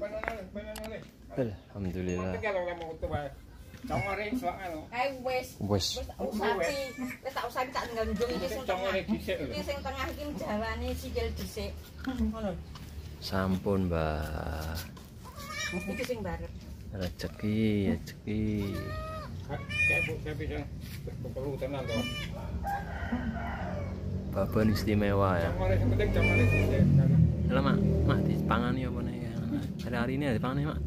Alhamdulillah. Wes. Tak usah tak tinggal njung iki sing tengah. Iki sing tengah iki jawane sikil dhisik. Ngono. Sampun, Mbak. Iki sing barep. Rezeki. Perlu tenang toh. Babon istimewa ya. Lah, Mak dipangani apa nih? Hari ini dipangani, Mak.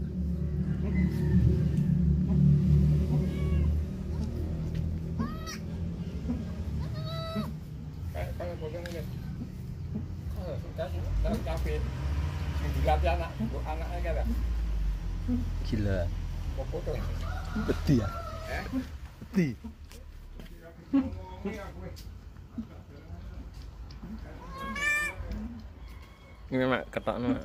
Gila. Beti ya? Beti. Ini Mak ketok Mak.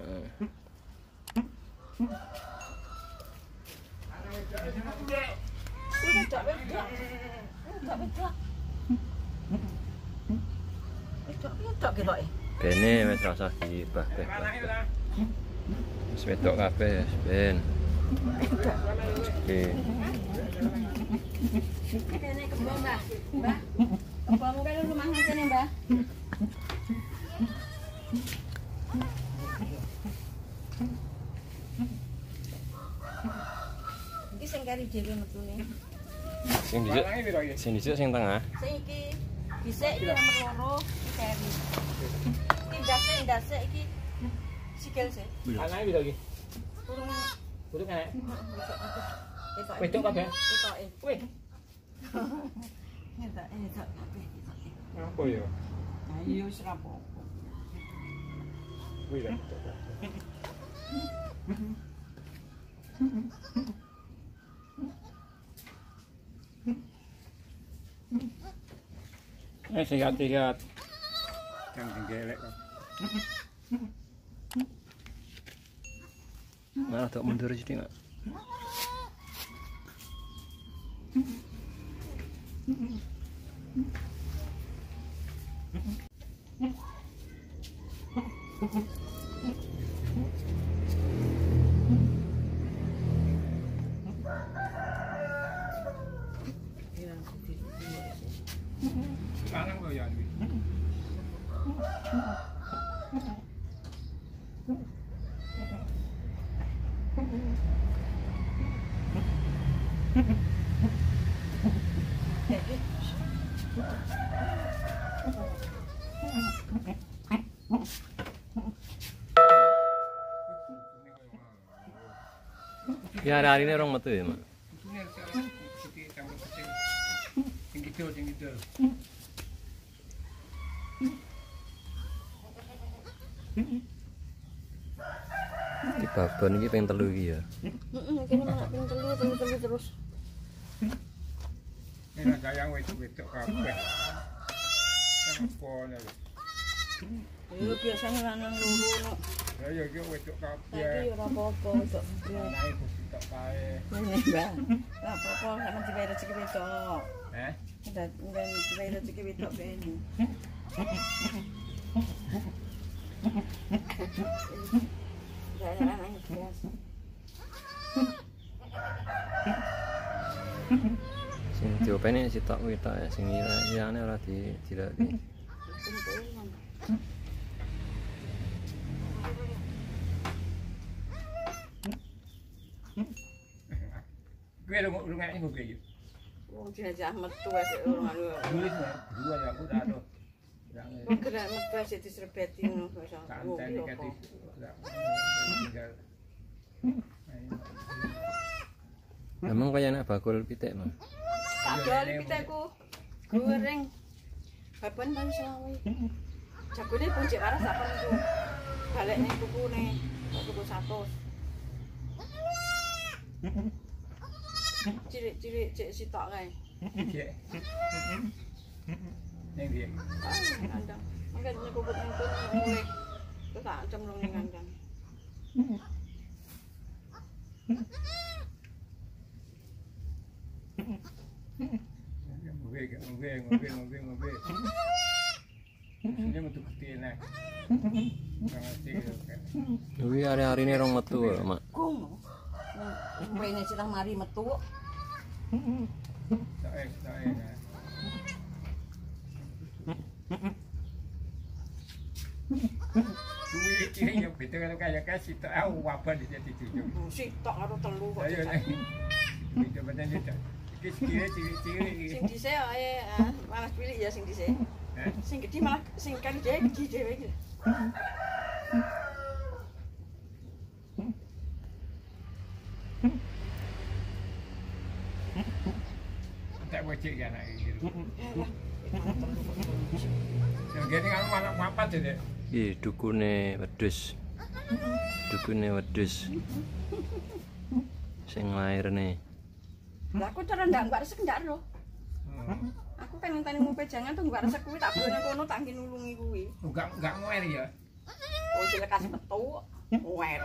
Bene wis rasa gibah. Wis wedok kabeh, ben. Oke. Kene kembang, Mbah. Mbah. Kembangmu kan rumah ngene, Mbah. Iki sing kari dhewe metune. Sing dhisik sing tengah. Sing iki dhisik iki nomor 2 iki kari. Iki ndase iki sikil sih. Anake piro iki? Burung anak. Wedok kabeh. Etoke. Wih. Entak kabeh. Apa ya? Ayo wis rapopo. Wih lah. Sehat. Yang gelek kok. Malah tak mundur sini, Mak. Kangen kok ya iki. Ya hari ini orang metu ya, Mak. Sing kidul. Di babon iki pengen telu iki ya. Kene malah ping telu terus. Ini gayang wedok kabeh. Apa ya? Yo biasane lanang loro no. Ya iki wedok kabeh. Saiki ora apa-apa wedok. Naik wedok kae. Mbah. Ora apa-apa sampeyan dibayar rezeki wedok. Dan dibayar rezeki wedok bene. Sing diopeni sitok kuwi tok ya, sing liyane ora dilaki. Gue lu ngene ngopi iki. Wong jajah metu wis ora anu. Nulis dua ya aku tak aduh. Gerak metu wis disrebeti ngono wis. Santai kati. Emang kaya enak bakul pitik, Mas. Tak jual pitekku. Goreng. Babon bang selawe. Jagone punjik waras apa niku. Balekne kukune. Tuku 100. Cilik-cilik cek sitok kae. Cek. Ning ndi? Kandang. Mangke nyekuput ning kono mulih. Terus tak cemplung ning kandang. Ngopi. Sini metu gede nah. Ngerti. Kuwi hari-harine rong metu lho, Mak. Ngono. Rene sirah mari metu. Tak nah. Kuwi iki yang beda karo kaya kasih tak aku waban di jadi tujuh. Sitok karo telu kok. Ayo nek. Beda badan itu. Iki ciri-ciri iki. Sing dhisik ae malah pilih ya sing dhisik. Sing gedhi malah sing kan dhewe gedhi dhewe iki. Tak wajib ya anak iki. Sing gene kan anak papat deh. Iki dukune wedhus. Dukune wedhus. Sing lairne. Lah aku cara ndak resek ndak ro. Aku kan ngenteni mupe jangan tuh nggak resek kuwi tak boleh kono tak nulungi kuwi. Enggak ngoer ya. Oh dilekas metu, wer.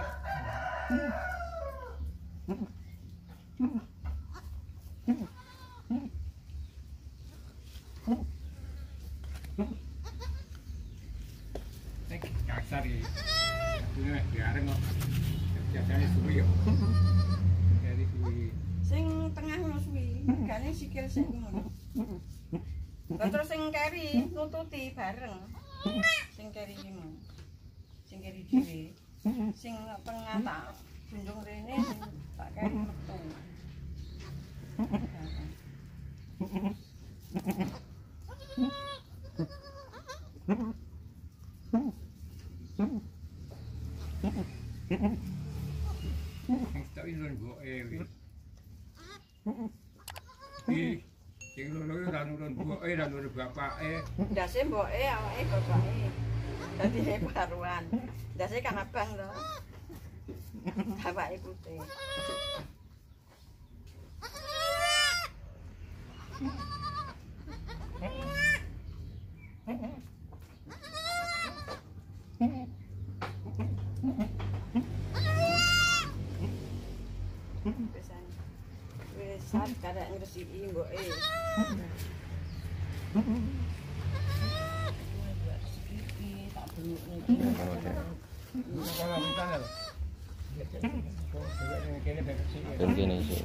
Nek kasar iki. Kuwi biareng kok. Jajane suwi yo. Dari suwi. Sing tengah ngono suwi, gane sikil sing ngono. Lah terus sing keri nututi bareng. Sing keri iki mau. Sing keri dhewe. Sing tengah tak junjung rene sing tak keri metu. Tak iso mboke wis. Iki sing loro ra nurun mboke ra nurun bapake. Ndase mboke awake bapake. Dadi karuan. Ndase kan abang lho. Bapake putih. Wis sak karek ngresiki mboke. Tak beluk Kalau misalnya lho. Kene bersih. Dan kene sih.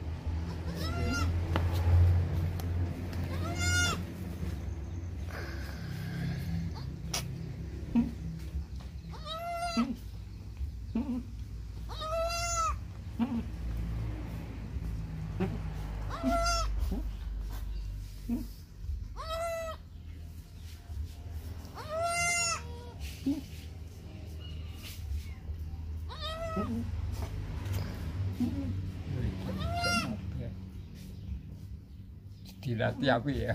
Dilatih aku ya.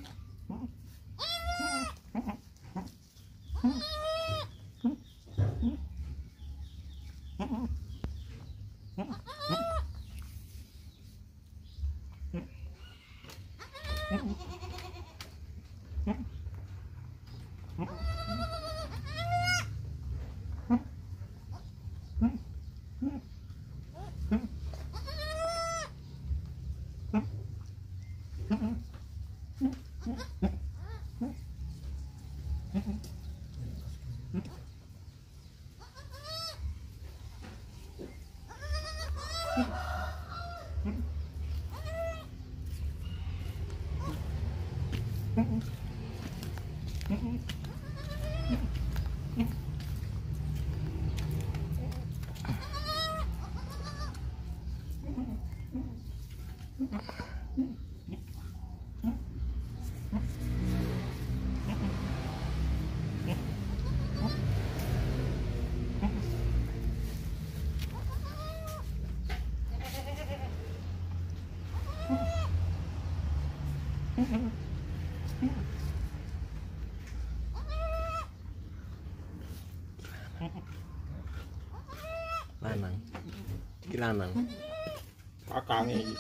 Lanang. Iki lanang. Kakange iki.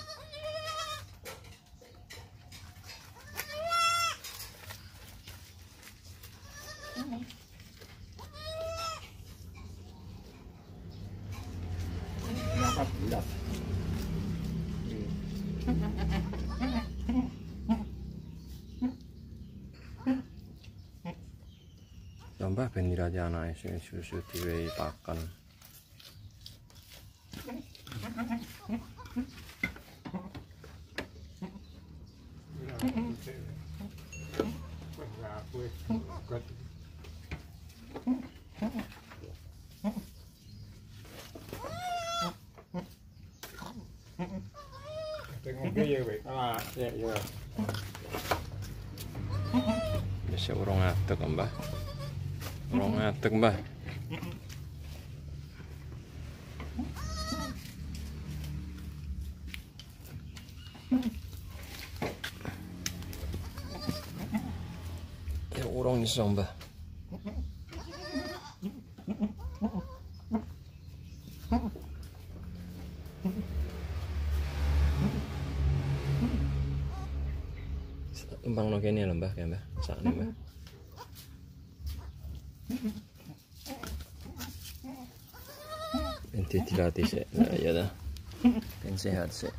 Berapa bulan? Mbah ben nyirati anake sing susu diwehi pakan. Bisa urung adeg Mbah. Urung adeg Mbah. Ya urung iso Mbah. Tumpang no kene lho Mbah, ya Mbah. Sakne Mbah. Ente dilatih sih, nah, ya dah. Ben sehat sih.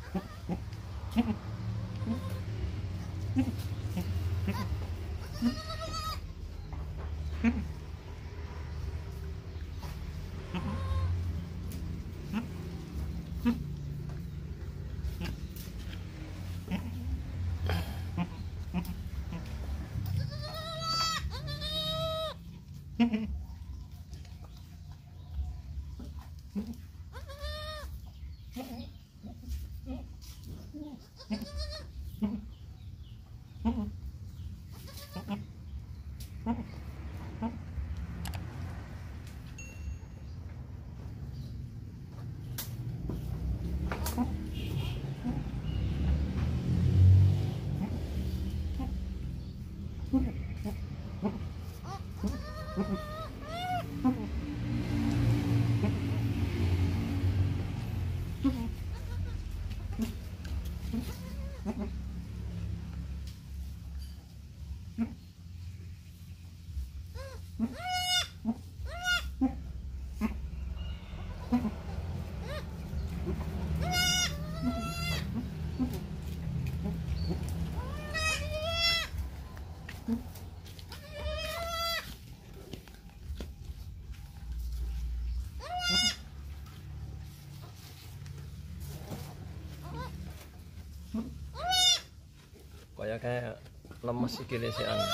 Kayak lemes sikile sik an.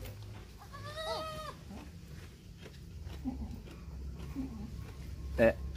Eh